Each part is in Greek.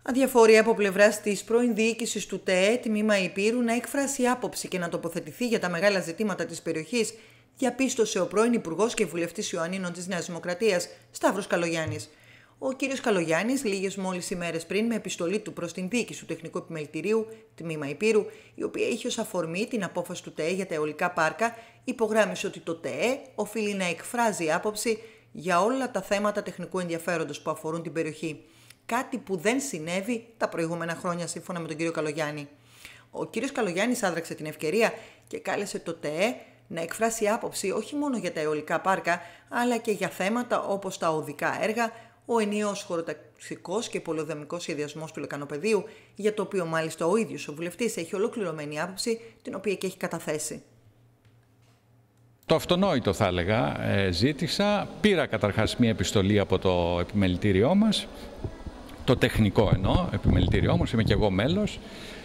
Αδιαφορία από πλευράς της πρώην διοίκησης του ΤΕΕ, τμήμα Ηπείρου, να εκφράσει άποψη και να τοποθετηθεί για τα μεγάλα ζητήματα της περιοχής, διαπίστωσε ο πρώην Υπουργός και Βουλευτής Ιωαννίνων της Νέας Δημοκρατίας, Σταύρος Καλογιάννης. Ο κ. Καλογιάννης, λίγες μόλις ημέρες πριν, με επιστολή του προς την διοίκηση του Τεχνικού Επιμελητηρίου, τμήμα Ηπείρου, η οποία είχε ως αφορμή την απόφαση του ΤΕΕ για τα αιωλικά πάρκα, υπογράμμισε ότι το ΤΕΕ οφείλει να εκφράζει άποψη για όλα τα θέματα τεχνικού ενδιαφέροντος που αφορούν την περιοχή. Κάτι που δεν συνέβη τα προηγούμενα χρόνια, σύμφωνα με τον κύριο Καλογιάννη. Ο κύριος Καλογιάννης άδραξε την ευκαιρία και κάλεσε το ΤΕΕ να εκφράσει άποψη όχι μόνο για τα αιωλικά πάρκα, αλλά και για θέματα όπως τα οδικά έργα, ο ενιαίος χωροταξικός και πολεοδομικός σχεδιασμός του λεκανοπεδίου, για το οποίο μάλιστα ο ίδιος ο βουλευτής έχει ολοκληρωμένη άποψη, την οποία και έχει καταθέσει. Το αυτονόητο θα έλεγα ζήτησα, πήρα καταρχάς μία επιστολή από το επιμελητήριό μας, το τεχνικό εννοώ, επιμελητήριό μας, είμαι και εγώ μέλος,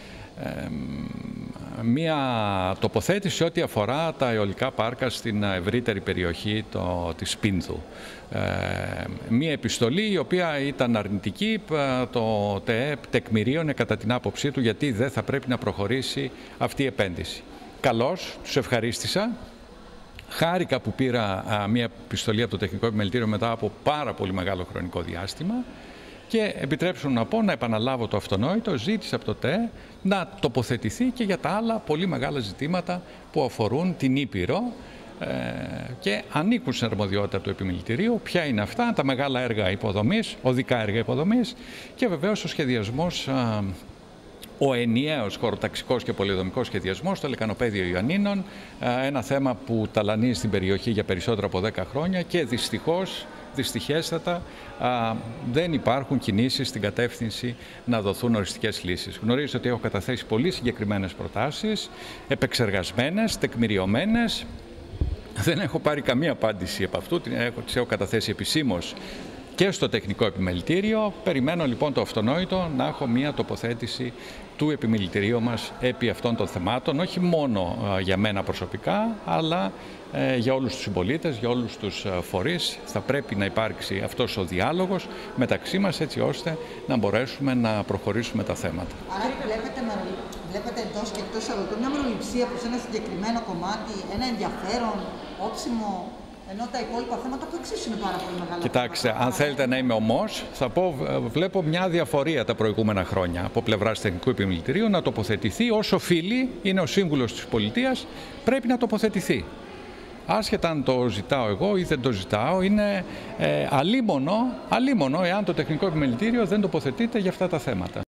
μία τοποθέτηση ό,τι αφορά τα αιωλικά πάρκα στην ευρύτερη περιοχή της Πίνδου. Μία επιστολή η οποία ήταν αρνητική, το ΤΕΕ τεκμηρίωνε κατά την άποψή του γιατί δεν θα πρέπει να προχωρήσει αυτή η επένδυση. Καλώς, τους ευχαρίστησα. Χάρηκα που πήρα μία επιστολή από το Τεχνικό Επιμελητήριο μετά από πάρα πολύ μεγάλο χρονικό διάστημα και επιτρέψτε μου να πω, να επαναλάβω το αυτονόητο, ζήτησα από το ΤΕΕ να τοποθετηθεί και για τα άλλα πολύ μεγάλα ζητήματα που αφορούν την Ήπειρο και ανήκουν στην αρμοδιότητα του Επιμελητηρίου. Ποια είναι αυτά, τα μεγάλα έργα υποδομής, οδικά έργα υποδομής και βεβαίως ο σχεδιασμός, ο ενιαίος χωροταξικός και πολεοδομικός σχεδιασμός στο λεκανοπέδιο Ιωαννίνων, ένα θέμα που ταλανίζει στην περιοχή για περισσότερα από 10 χρόνια και δυστυχέστατα δεν υπάρχουν κινήσεις στην κατεύθυνση να δοθούν οριστικές λύσεις. Γνωρίζετε ότι έχω καταθέσει πολύ συγκεκριμένες προτάσεις, επεξεργασμένες, τεκμηριωμένες. Δεν έχω πάρει καμία απάντηση από αυτού, τις έχω καταθέσει επισήμως και στο Τεχνικό Επιμελητήριο. Περιμένω λοιπόν το αυτονόητο να έχω μία τοποθέτηση του Επιμελητηρίου μας επί αυτών των θεμάτων, όχι μόνο για μένα προσωπικά, αλλά για όλους τους συμπολίτες, για όλους τους φορείς. Θα πρέπει να υπάρξει αυτός ο διάλογος μεταξύ μας, έτσι ώστε να μπορέσουμε να προχωρήσουμε τα θέματα. Άρα βλέπετε εντός και εκτός αγωγικών μια μεροληψία προς ένα συγκεκριμένο κομμάτι, ένα ενδιαφέρον, όψιμο, ενώ τα υπόλοιπα θέματα που εξίσου είναι πάρα πολύ μεγάλα. Κοιτάξτε, αν θέλετε να είμαι ομός, θα πω, βλέπω μια διαφορία τα προηγούμενα χρόνια από πλευράς Τεχνικού Επιμελητηρίου να τοποθετηθεί όσο οφείλει, είναι ο σύμβουλος της πολιτείας, πρέπει να τοποθετηθεί. Άσχετα αν το ζητάω εγώ ή δεν το ζητάω, είναι αλίμονο εάν το Τεχνικό Επιμελητήριο δεν τοποθετείται για αυτά τα θέματα.